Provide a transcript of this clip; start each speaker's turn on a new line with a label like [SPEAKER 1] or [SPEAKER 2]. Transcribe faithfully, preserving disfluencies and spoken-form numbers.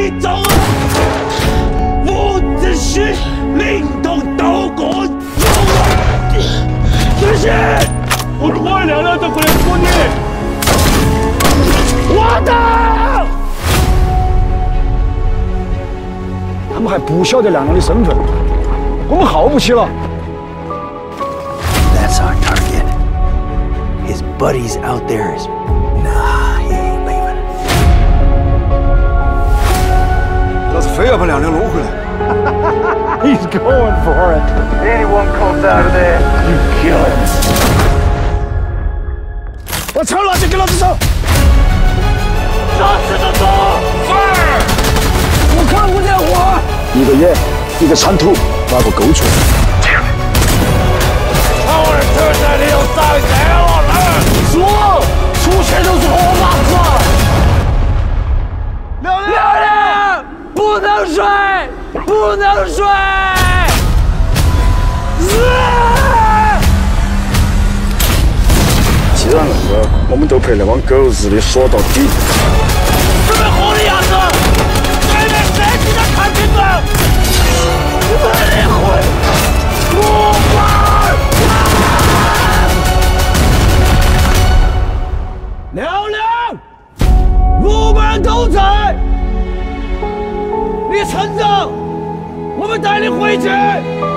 [SPEAKER 1] 一种啊！父子血灵通斗过有啊！这些我我娘娘都不能说你，我的！
[SPEAKER 2] 他们还不晓得亮亮的身份，我们耗不起了。
[SPEAKER 3] That's our target. His buddies out there is... Nah, he ain't leaving.
[SPEAKER 2] 老子非要把亮亮弄回来。
[SPEAKER 4] He's going for it. Anyone comes out of there, you kill him.
[SPEAKER 2] 我操！老子跟老子走！
[SPEAKER 1] 杀死的走！是。
[SPEAKER 2] 我看不见火。一个眼，一个铲土，把我勾出来。
[SPEAKER 1] 我的车在里有三千了，来！说，出去就是活马子。亮亮，亮亮，不能睡，不能睡。
[SPEAKER 2] 既然那个，我们就陪那帮狗日的说到底。
[SPEAKER 1] 准备好的样子，对面谁记得看清楚？我的魂，不怕。 亮亮，我们都在，你趁着，我们带你回去。